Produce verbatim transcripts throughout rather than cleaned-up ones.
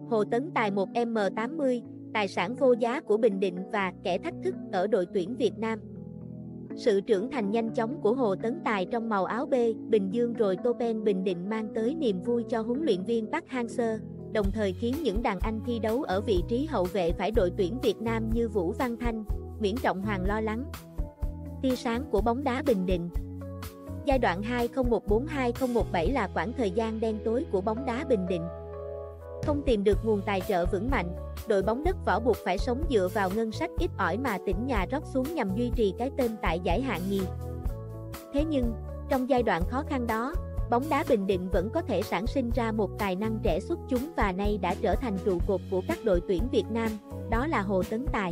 Hồ Tấn Tài một M tám mươi, tài sản vô giá của Bình Định và kẻ thách thức ở đội tuyển Việt Nam. Sự trưởng thành nhanh chóng của Hồ Tấn Tài trong màu áo B, Bình Dương rồi Topen Bình Định mang tới niềm vui cho huấn luyện viên Park Hang-seo, đồng thời khiến những đàn anh thi đấu ở vị trí hậu vệ phải đội tuyển Việt Nam như Vũ Văn Thanh, Nguyễn Trọng Hoàng lo lắng. Tia sáng của bóng đá Bình Định. Giai đoạn hai không một bốn hai không một bảy là khoảng thời gian đen tối của bóng đá Bình Định. Không tìm được nguồn tài trợ vững mạnh, đội bóng đất võ buộc phải sống dựa vào ngân sách ít ỏi mà tỉnh nhà rót xuống nhằm duy trì cái tên tại giải hạng nhì. Thế nhưng, trong giai đoạn khó khăn đó, bóng đá Bình Định vẫn có thể sản sinh ra một tài năng trẻ xuất chúng và nay đã trở thành trụ cột của các đội tuyển Việt Nam, đó là Hồ Tấn Tài.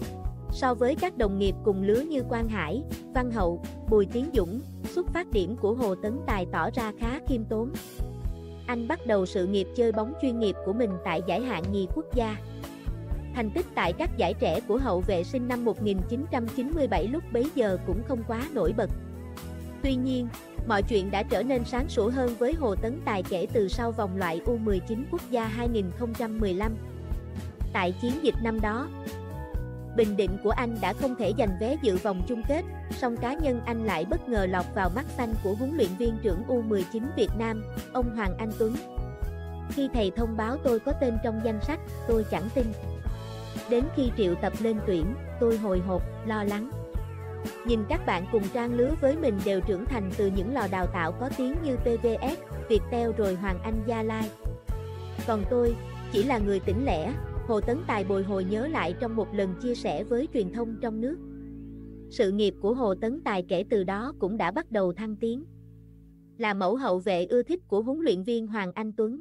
So với các đồng nghiệp cùng lứa như Quang Hải, Văn Hậu, Bùi Tiến Dũng, xuất phát điểm của Hồ Tấn Tài tỏ ra khá khiêm tốn. Anh bắt đầu sự nghiệp chơi bóng chuyên nghiệp của mình tại giải hạng nhì quốc gia. Thành tích tại các giải trẻ của hậu vệ sinh năm một nghìn chín trăm chín mươi bảy lúc bấy giờ cũng không quá nổi bật. Tuy nhiên, mọi chuyện đã trở nên sáng sủa hơn với Hồ Tấn Tài kể từ sau vòng loại U mười chín quốc gia hai nghìn không trăm mười lăm. Tại chiến dịch năm đó, Bình Định của anh đã không thể giành vé dự vòng chung kết, song cá nhân anh lại bất ngờ lọt vào mắt xanh của huấn luyện viên trưởng U mười chín Việt Nam, ông Hoàng Anh Tuấn. Khi thầy thông báo tôi có tên trong danh sách, tôi chẳng tin. Đến khi triệu tập lên tuyển, tôi hồi hộp, lo lắng. Nhìn các bạn cùng trang lứa với mình đều trưởng thành từ những lò đào tạo có tiếng như pê vê ét, Viettel rồi Hoàng Anh Gia Lai. Còn tôi, chỉ là người tỉnh lẻ, Hồ Tấn Tài bồi hồi nhớ lại trong một lần chia sẻ với truyền thông trong nước. Sự nghiệp của Hồ Tấn Tài kể từ đó cũng đã bắt đầu thăng tiến. Là mẫu hậu vệ ưa thích của huấn luyện viên Hoàng Anh Tuấn.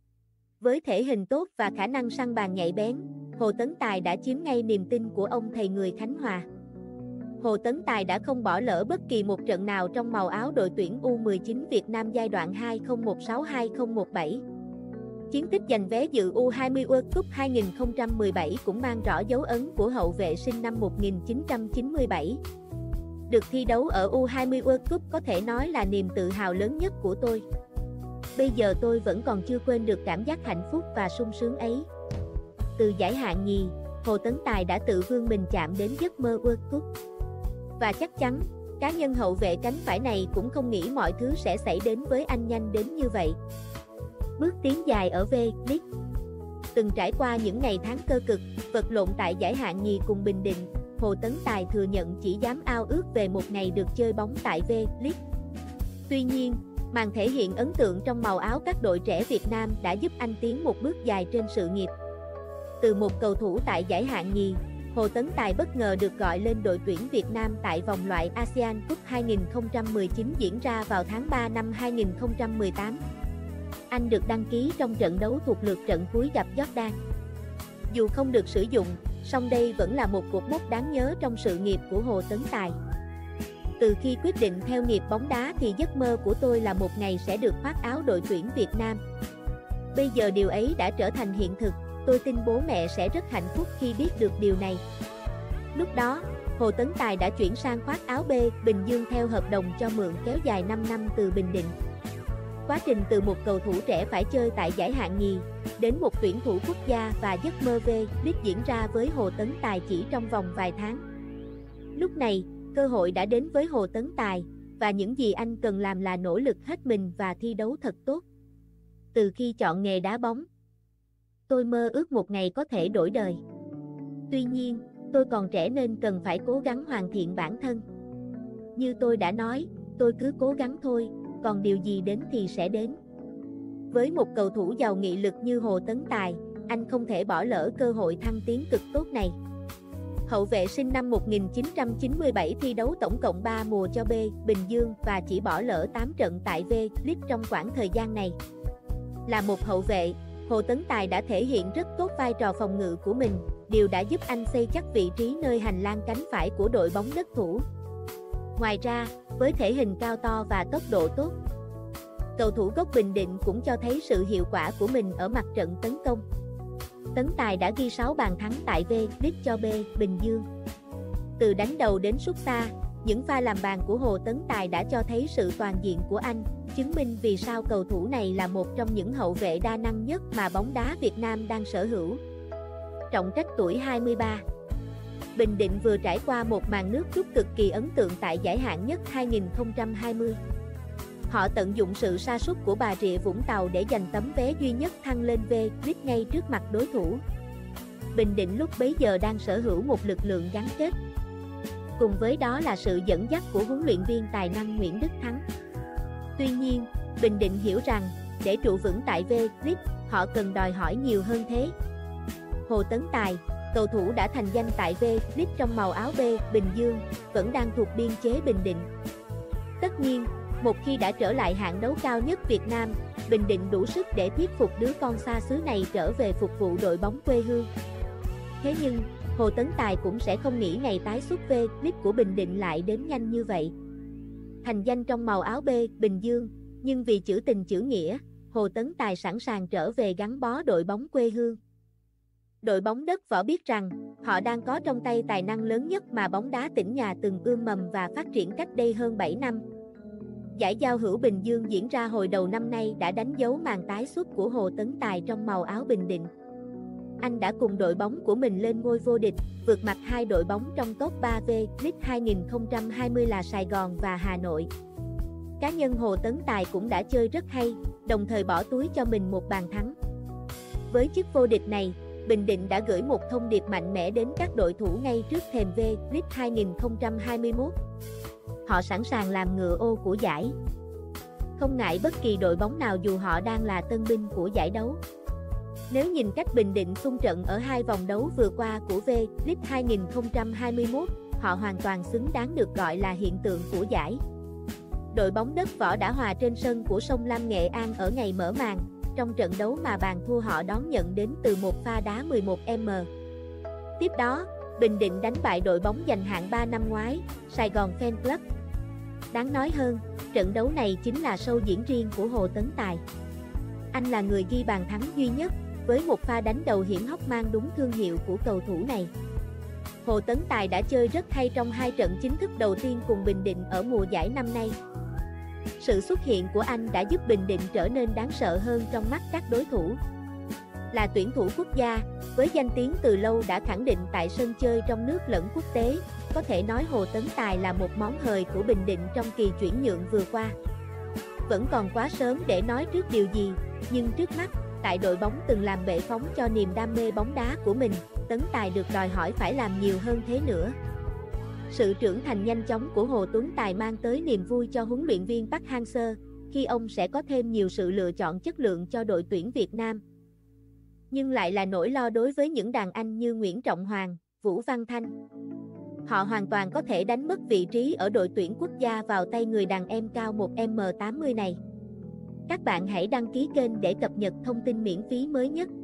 Với thể hình tốt và khả năng săn bàn nhạy bén, Hồ Tấn Tài đã chiếm ngay niềm tin của ông thầy người Khánh Hòa. Hồ Tấn Tài đã không bỏ lỡ bất kỳ một trận nào trong màu áo đội tuyển U mười chín Việt Nam giai đoạn hai không một sáu hai không một bảy. Chiến tích giành vé dự U hai mươi World Cup hai nghìn không trăm mười bảy cũng mang rõ dấu ấn của hậu vệ sinh năm một nghìn chín trăm chín mươi bảy. Được thi đấu ở U hai mươi World Cup có thể nói là niềm tự hào lớn nhất của tôi. Bây giờ tôi vẫn còn chưa quên được cảm giác hạnh phúc và sung sướng ấy. Từ giải hạng nhì, Hồ Tấn Tài đã tự vươn mình chạm đến giấc mơ World Cup. Và chắc chắn, cá nhân hậu vệ cánh phải này cũng không nghĩ mọi thứ sẽ xảy đến với anh nhanh đến như vậy. Bước tiến dài ở V-League. Từng trải qua những ngày tháng cơ cực, vật lộn tại giải hạng nhì cùng Bình Định, Hồ Tấn Tài thừa nhận chỉ dám ao ước về một ngày được chơi bóng tại V-League. Tuy nhiên, màn thể hiện ấn tượng trong màu áo các đội trẻ Việt Nam đã giúp anh tiến một bước dài trên sự nghiệp. Từ một cầu thủ tại giải hạng nhì, Hồ Tấn Tài bất ngờ được gọi lên đội tuyển Việt Nam tại vòng loại ASEAN Cup hai nghìn không trăm mười chín diễn ra vào tháng ba năm hai nghìn không trăm mười tám. Anh được đăng ký trong trận đấu thuộc lượt trận cuối gặp Jordan. Dù không được sử dụng, song đây vẫn là một cột mốc đáng nhớ trong sự nghiệp của Hồ Tấn Tài. Từ khi quyết định theo nghiệp bóng đá thì giấc mơ của tôi là một ngày sẽ được khoác áo đội tuyển Việt Nam. Bây giờ điều ấy đã trở thành hiện thực, tôi tin bố mẹ sẽ rất hạnh phúc khi biết được điều này. Lúc đó, Hồ Tấn Tài đã chuyển sang khoác áo B, Bình Dương theo hợp đồng cho mượn kéo dài năm năm từ Bình Định. Quá trình từ một cầu thủ trẻ phải chơi tại giải hạng nhì, đến một tuyển thủ quốc gia và giấc mơ V-League diễn ra với Hồ Tấn Tài chỉ trong vòng vài tháng. Lúc này, cơ hội đã đến với Hồ Tấn Tài, và những gì anh cần làm là nỗ lực hết mình và thi đấu thật tốt. Từ khi chọn nghề đá bóng, tôi mơ ước một ngày có thể đổi đời. Tuy nhiên, tôi còn trẻ nên cần phải cố gắng hoàn thiện bản thân. Như tôi đã nói, tôi cứ cố gắng thôi, còn điều gì đến thì sẽ đến. Với một cầu thủ giàu nghị lực như Hồ Tấn Tài, anh không thể bỏ lỡ cơ hội thăng tiến cực tốt này. Hậu vệ sinh năm một nghìn chín trăm chín mươi bảy thi đấu tổng cộng ba mùa cho B, Bình Dương và chỉ bỏ lỡ tám trận tại V-League trong khoảng thời gian này. Là một hậu vệ, Hồ Tấn Tài đã thể hiện rất tốt vai trò phòng ngự của mình, điều đã giúp anh xây chắc vị trí nơi hành lang cánh phải của đội bóng đất thủ. Ngoài ra, với thể hình cao to và tốc độ tốt, cầu thủ gốc Bình Định cũng cho thấy sự hiệu quả của mình ở mặt trận tấn công. Tấn Tài đã ghi sáu bàn thắng tại V-League cho B, Bình Dương. Từ đánh đầu đến sút xa, những pha làm bàn của Hồ Tấn Tài đã cho thấy sự toàn diện của anh, chứng minh vì sao cầu thủ này là một trong những hậu vệ đa năng nhất mà bóng đá Việt Nam đang sở hữu. Trọng Trách tuổi hai mươi ba. Bình Định vừa trải qua một màn nước rút cực kỳ ấn tượng tại giải hạng nhất hai nghìn không trăm hai mươi. Họ tận dụng sự sa sút của Bà Rịa Vũng Tàu để giành tấm vé duy nhất thăng lên V-League ngay trước mặt đối thủ. Bình Định lúc bấy giờ đang sở hữu một lực lượng gắn kết. Cùng với đó là sự dẫn dắt của huấn luyện viên tài năng Nguyễn Đức Thắng. Tuy nhiên, Bình Định hiểu rằng, để trụ vững tại V-League, họ cần đòi hỏi nhiều hơn thế. Hồ Tấn Tài, cầu thủ đã thành danh tại V-League trong màu áo B, Bình Dương, vẫn đang thuộc biên chế Bình Định. Tất nhiên, một khi đã trở lại hạng đấu cao nhất Việt Nam, Bình Định đủ sức để thuyết phục đứa con xa xứ này trở về phục vụ đội bóng quê hương. Thế nhưng, Hồ Tấn Tài cũng sẽ không nghĩ ngày tái xuất V-League của Bình Định lại đến nhanh như vậy. Thành danh trong màu áo B, Bình Dương, nhưng vì chữ tình chữ nghĩa, Hồ Tấn Tài sẵn sàng trở về gắn bó đội bóng quê hương. Đội bóng đất võ biết rằng, họ đang có trong tay tài năng lớn nhất mà bóng đá tỉnh nhà từng ươm mầm và phát triển cách đây hơn bảy năm. Giải giao hữu Bình Dương diễn ra hồi đầu năm nay đã đánh dấu màn tái xuất của Hồ Tấn Tài trong màu áo Bình Định. Anh đã cùng đội bóng của mình lên ngôi vô địch, vượt mặt hai đội bóng trong top ba V-League hai nghìn không trăm hai mươi là Sài Gòn và Hà Nội. Cá nhân Hồ Tấn Tài cũng đã chơi rất hay, đồng thời bỏ túi cho mình một bàn thắng. Với chức vô địch này, Bình Định đã gửi một thông điệp mạnh mẽ đến các đội thủ ngay trước thềm V-League hai nghìn không trăm hai mươi mốt. Họ sẵn sàng làm ngựa ô của giải, không ngại bất kỳ đội bóng nào dù họ đang là tân binh của giải đấu. Nếu nhìn cách Bình Định xung trận ở hai vòng đấu vừa qua của V-League hai nghìn không trăm hai mươi mốt, họ hoàn toàn xứng đáng được gọi là hiện tượng của giải. Đội bóng đất võ đã hòa trên sân của Sông Lam Nghệ An ở ngày mở màn, trong trận đấu mà bàn thua họ đón nhận đến từ một pha đá mười một mét. Tiếp đó, Bình Định đánh bại đội bóng giành hạng ba năm ngoái, Sài Gòn Fan Club. Đáng nói hơn, trận đấu này chính là show diễn riêng của Hồ Tấn Tài. Anh là người ghi bàn thắng duy nhất, với một pha đánh đầu hiểm hóc mang đúng thương hiệu của cầu thủ này. Hồ Tấn Tài đã chơi rất hay trong hai trận chính thức đầu tiên cùng Bình Định ở mùa giải năm nay. Sự xuất hiện của anh đã giúp Bình Định trở nên đáng sợ hơn trong mắt các đối thủ. Là tuyển thủ quốc gia, với danh tiếng từ lâu đã khẳng định tại sân chơi trong nước lẫn quốc tế, có thể nói Hồ Tấn Tài là một món hời của Bình Định trong kỳ chuyển nhượng vừa qua. Vẫn còn quá sớm để nói trước điều gì, nhưng trước mắt, tại đội bóng từng làm bệ phóng cho niềm đam mê bóng đá của mình, Tấn Tài được đòi hỏi phải làm nhiều hơn thế nữa. Sự trưởng thành nhanh chóng của Hồ Tuấn Tài mang tới niềm vui cho huấn luyện viên Park Hang-seo, khi ông sẽ có thêm nhiều sự lựa chọn chất lượng cho đội tuyển Việt Nam. Nhưng lại là nỗi lo đối với những đàn anh như Nguyễn Trọng Hoàng, Vũ Văn Thanh. Họ hoàn toàn có thể đánh mất vị trí ở đội tuyển quốc gia vào tay người đàn em cao một mét tám mươi này. Các bạn hãy đăng ký kênh để cập nhật thông tin miễn phí mới nhất.